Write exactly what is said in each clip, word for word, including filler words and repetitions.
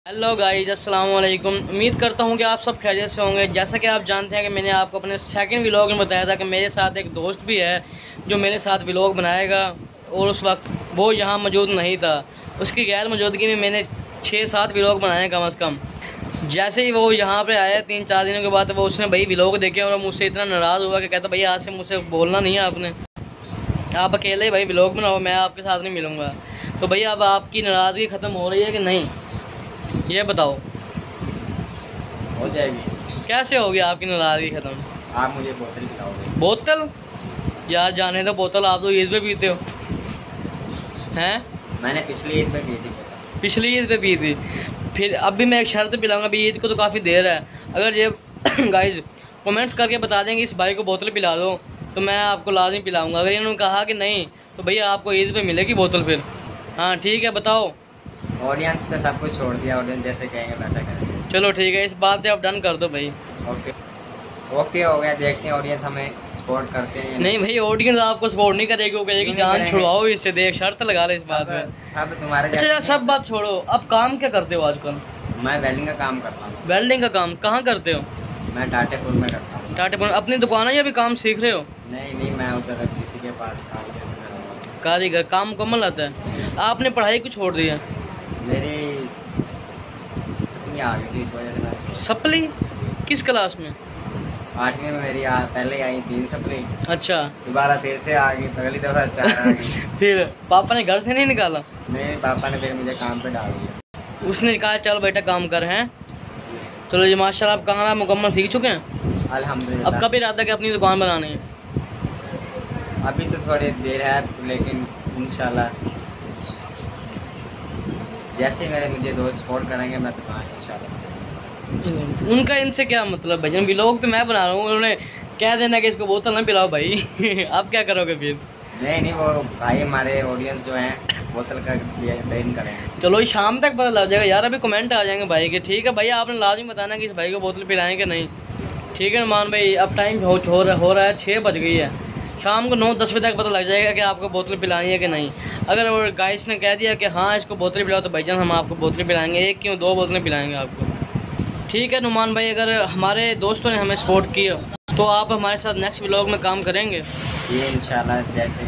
Hello guys, अस्सलाम वालेकुम। उम्मीद करता हूँ कि आप सब खैरियत से होंगे। जैसा कि आप जानते हैं कि मैंने आपको अपने सेकंड व्लॉग में बताया था कि मेरे साथ एक दोस्त भी है जो मेरे साथ व्लॉग बनाएगा, और उस वक्त वो यहाँ मौजूद नहीं था। उसकी गैर मौजूदगी में मैंने छः सात व्लॉग बनाए कम अज़ कम। जैसे ही वो यहाँ पे आया तीन चार दिनों के बाद, वो उसने भाई व्लॉग देखे और मुझसे इतना नाराज़ हुआ कि कहता भाई आज से मुझसे बोलना नहीं है, आपने आप अकेले भाई व्लॉग बनाओ, मैं आपके साथ नहीं मिलूँगा। तो भाई अब आपकी नाराज़गी ख़त्म हो रही है कि नहीं, ये बताओ। हो जाएगी। कैसे होगी आपकी नाराज़गी ख़त्म? आप मुझे बोतल पिलाओगे? बोतल? यार जाने दो बोतल, आप तो ईद पे पीते हो हैं। मैंने पिछली ईद पे पी थी। पिछली ईद पे पी थी, फिर अब भी मैं एक शर्त पिलाऊंगा। अभी ईद को तो काफ़ी देर है। अगर ये गाइस कमेंट्स करके बता देंगे इस भाई को बोतल पिला दो तो मैं आपको लाजमी पिलाऊंगा। अगर इन्होंने कहा कि नहीं तो भैया आपको ईद पे मिलेगी बोतल फिर। हाँ ठीक है, बताओ। ऑडियंस पे सब कुछ छोड़ दिया, ऑडियंस जैसे कहेंगे वैसा करेंगे। चलो ठीक है, इस बात पे आप डन कर दो भाई। ओके ओके हो गया। देखते हैं ऑडियंस हमें सपोर्ट करते हैं। नहीं भाई, ऑडियंस आपको सपोर्ट नहीं करेगी, वो कहेगी जान छुड़वाओ इससे, देख शर्त लगा ले इस बात में। सब तुम्हारे अच्छा यार सब बात छोड़ो, अब काम क्या करते हो आजकल? मैं वेल्डिंग का काम करता हूँ। वेल्डिंग का काम कहाँ करते हो? मैं टाटेपुर में करता हूँ। टाटेपुर अपनी दुकान है या भी काम सीख रहे हो? नहीं नहीं, मैं उधर किसी के पास काम करता हूँ। कारीगर काम मुकम्मल आता है। आपने पढ़ाई को छोड़ दिया? मेरी सपनी आ गई थी, इस वजह से मैं। सप्ली? किस क्लास में? आठवीं में मेरी आ, पहले आई तीन सप्ली। अच्छा, दोबारा फिर से आ गई, अगली दफा चार आ गई। फिर पापा ने घर से नहीं निकाला? मेरे पापा ने फिर मुझे काम पे डाल दिया। उसने कहा चल बेटा काम कर। हैं चलो जी माशाल्लाह, आप कहाँ मुकम्मल सीख चुके हैं? अल्हम्दुलिल्लाह। अब कब इरादा कि अपनी दुकान बनानी है? अभी तो थोड़ी देर है, लेकिन इंशाल्लाह जैसे मेरे मुझे दोस्त सपोर्ट करेंगे मैं दुकान इंशाल्लाह। उनका इनसे क्या मतलब भाई? व्लॉग तो मैं बना रहा हूँ, उन्होंने कह देना कि इसको बोतल ना पिलाओ भाई। आप क्या करोगे फिर? नहीं नहीं, वो भाई हमारे ऑडियंस जो हैं बोतल का देन करेंगे। चलो शाम तक पता लग जाएगा यार। अभी कमेंट आ जाएंगे भाई के। ठीक है भाई, आपने लाजमी बताना कि इस भाई को बोतल पिलाएं कि नहीं। ठीक है नुमान भाई, अब टाइम हो हो रहा हो रहा है, छः बज गई है। शाम को नौ दस बजे तक पता लग जाएगा कि आपको बोतल पिलानी है कि नहीं। अगर गाइस ने कह दिया कि हाँ इसको बोतल पिलाओ तो भाईजान हम आपको बोतल पिलाएंगे, एक क्यों दो बोतलें पिलाएंगे आपको। ठीक है नुमान भाई, अगर हमारे दोस्तों ने हमें सपोर्ट किया तो आप हमारे साथ नेक्स्ट व्लॉग में काम करेंगे? ये इंशाल्लाह जैसे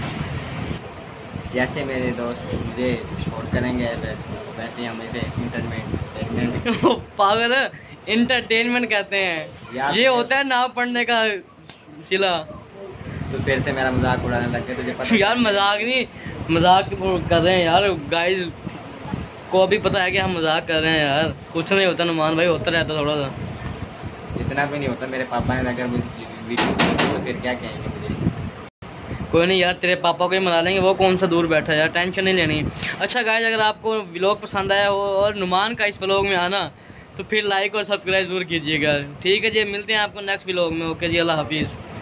जैसे मेरे दोस्त मुझे सपोर्ट करेंगे वैसे वैसे हम इसे इंटरटेनमेंट पागल है, इंटरटेनमेंट कहते हैं, ये होता है ना पढ़ने का सिला। तो फिर से मेरा मजाक उड़ाने लगते तुझे पता? यार मजाक नहीं, मजाक कर रहे हैं यार। गाइस को अभी पता है कि हम मजाक कर रहे हैं यार, कुछ नहीं होता नुमान भाई, होता रहता थोड़ा सा। इतना भी नहीं होता। मेरे पापा ने अगर मुझे वीडियो तो फिर क्या कहेंगे मुझे? कोई नहीं यार, तेरे पापा को ही मना लेंगे, वो कौन सा दूर बैठा है यार, टेंशन नहीं लेनी। अच्छा गाइस, अगर आपको व्लॉग पसंद आया हो और नुमान का इस व्लॉग में आना तो फिर लाइक और सब्सक्राइब जरूर कीजिएगा। ठीक है जी, मिलते हैं आपको नेक्स्ट व्लॉग में। ओके जी, अल्लाह हाफिज़।